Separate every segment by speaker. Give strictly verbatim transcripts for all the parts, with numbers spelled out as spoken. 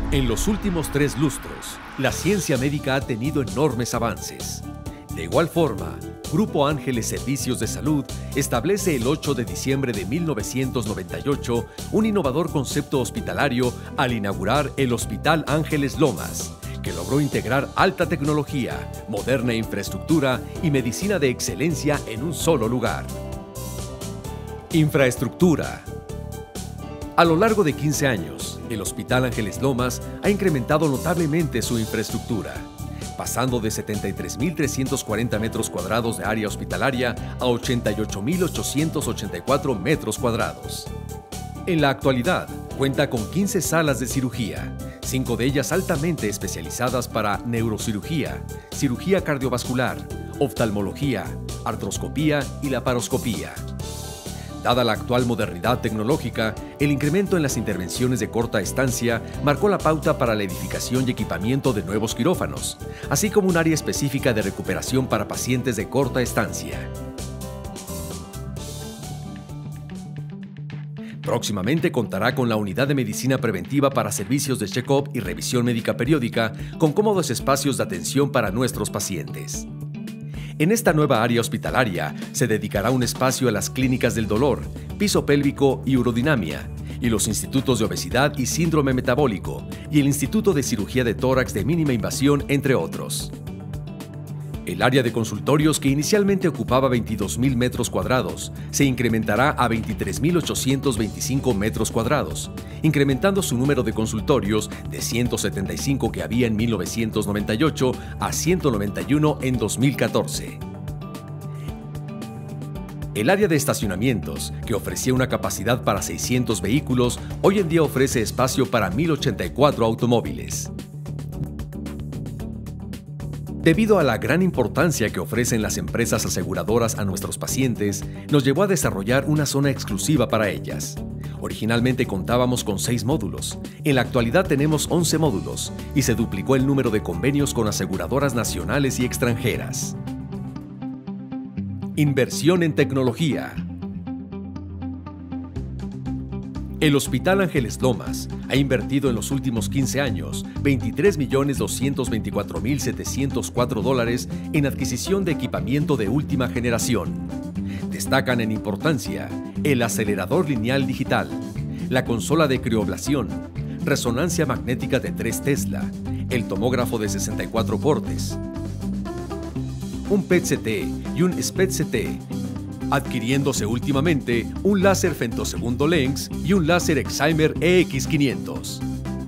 Speaker 1: En los últimos tres lustros, la ciencia médica ha tenido enormes avances. De igual forma, Grupo Ángeles Servicios de Salud establece el ocho de diciembre de mil novecientos noventa y ocho un innovador concepto hospitalario al inaugurar el Hospital Ángeles Lomas, que logró integrar alta tecnología, moderna infraestructura y medicina de excelencia en un solo lugar. Infraestructura. A lo largo de quince años, el Hospital Ángeles Lomas ha incrementado notablemente su infraestructura, pasando de setenta y tres mil trescientos cuarenta metros cuadrados de área hospitalaria a ochenta y ocho mil ochocientos ochenta y cuatro metros cuadrados. En la actualidad, cuenta con quince salas de cirugía, cinco de ellas altamente especializadas para neurocirugía, cirugía cardiovascular, oftalmología, artroscopía y laparoscopía. Dada la actual modernidad tecnológica, el incremento en las intervenciones de corta estancia marcó la pauta para la edificación y equipamiento de nuevos quirófanos, así como un área específica de recuperación para pacientes de corta estancia. Próximamente contará con la unidad de medicina preventiva para servicios de check-up y revisión médica periódica, con cómodos espacios de atención para nuestros pacientes. En esta nueva área hospitalaria se dedicará un espacio a las clínicas del dolor, piso pélvico y urodinamia, y los institutos de obesidad y síndrome metabólico, y el Instituto de Cirugía de Tórax de Mínima Invasión, entre otros. El área de consultorios, que inicialmente ocupaba veintidós mil metros cuadrados, se incrementará a veintitrés mil ochocientos veinticinco metros cuadrados, incrementando su número de consultorios de ciento setenta y cinco que había en mil novecientos noventa y ocho a ciento noventa y uno en dos mil catorce. El área de estacionamientos, que ofrecía una capacidad para seiscientos vehículos, hoy en día ofrece espacio para mil ochenta y cuatro automóviles. Debido a la gran importancia que ofrecen las empresas aseguradoras a nuestros pacientes, nos llevó a desarrollar una zona exclusiva para ellas. Originalmente contábamos con seis módulos, en la actualidad tenemos once módulos y se duplicó el número de convenios con aseguradoras nacionales y extranjeras. Inversión en tecnología. El Hospital Ángeles Lomas ha invertido en los últimos quince años veintitrés millones doscientos veinticuatro mil setecientos cuatro dólares en adquisición de equipamiento de última generación. Destacan en importancia el acelerador lineal digital, la consola de crioablación, resonancia magnética de tres Tesla, el tomógrafo de sesenta y cuatro cortes, un P E T C T y un S P E T C T, adquiriéndose últimamente un láser femtosegundo lens y un láser Excimer E X quinientos.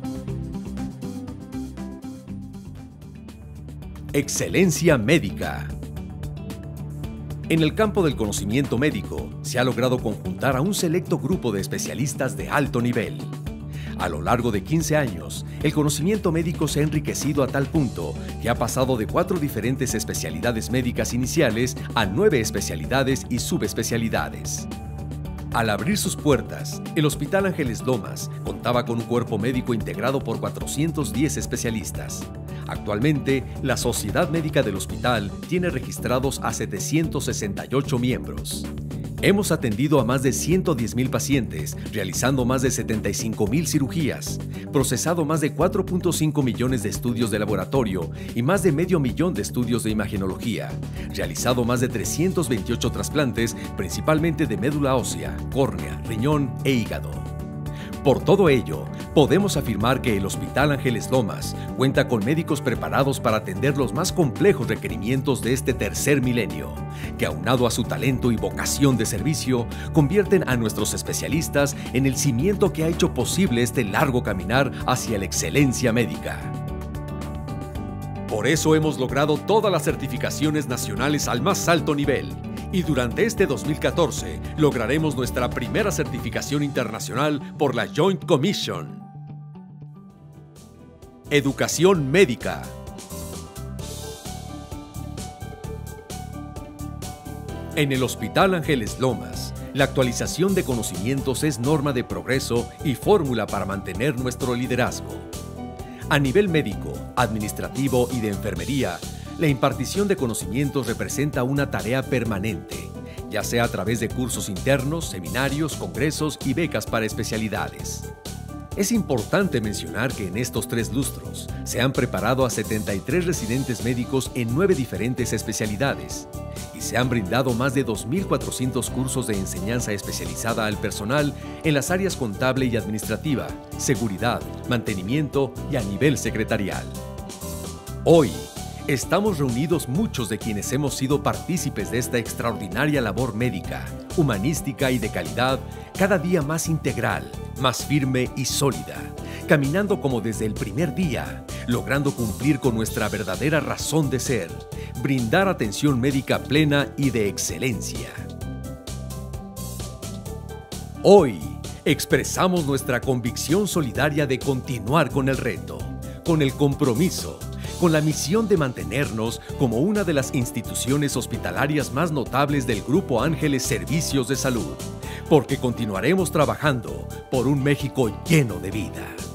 Speaker 1: Excelencia médica. En el campo del conocimiento médico, se ha logrado conjuntar a un selecto grupo de especialistas de alto nivel. A lo largo de quince años, el conocimiento médico se ha enriquecido a tal punto que ha pasado de cuatro diferentes especialidades médicas iniciales a nueve especialidades y subespecialidades. Al abrir sus puertas, el Hospital Ángeles Lomas contaba con un cuerpo médico integrado por cuatrocientos diez especialistas. Actualmente, la Sociedad Médica del Hospital tiene registrados a setecientos sesenta y ocho miembros. Hemos atendido a más de ciento diez mil pacientes, realizando más de setenta y cinco mil cirugías, procesado más de cuatro punto cinco millones de estudios de laboratorio y más de medio millón de estudios de imagenología, realizado más de trescientos veintiocho trasplantes, principalmente de médula ósea, córnea, riñón e hígado. Por todo ello, podemos afirmar que el Hospital Ángeles Lomas cuenta con médicos preparados para atender los más complejos requerimientos de este tercer milenio, que aunado a su talento y vocación de servicio, convierten a nuestros especialistas en el cimiento que ha hecho posible este largo caminar hacia la excelencia médica. Por eso hemos logrado todas las certificaciones nacionales al más alto nivel. Y durante este dos mil catorce lograremos nuestra primera certificación internacional por la Joint Commission. Educación médica. En el Hospital Ángeles Lomas, la actualización de conocimientos es norma de progreso y fórmula para mantener nuestro liderazgo. A nivel médico, administrativo y de enfermería, la impartición de conocimientos representa una tarea permanente, ya sea a través de cursos internos, seminarios, congresos y becas para especialidades. Es importante mencionar que en estos tres lustros se han preparado a setenta y tres residentes médicos en nueve diferentes especialidades y se han brindado más de dos mil cuatrocientos cursos de enseñanza especializada al personal en las áreas contable y administrativa, seguridad, mantenimiento y a nivel secretarial. Hoy, estamos reunidos muchos de quienes hemos sido partícipes de esta extraordinaria labor médica, humanística y de calidad, cada día más integral, más firme y sólida, caminando como desde el primer día, logrando cumplir con nuestra verdadera razón de ser, brindar atención médica plena y de excelencia. Hoy, expresamos nuestra convicción solidaria de continuar con el reto, con el compromiso, con la misión de mantenernos como una de las instituciones hospitalarias más notables del Grupo Ángeles Servicios de Salud, porque continuaremos trabajando por un México lleno de vida.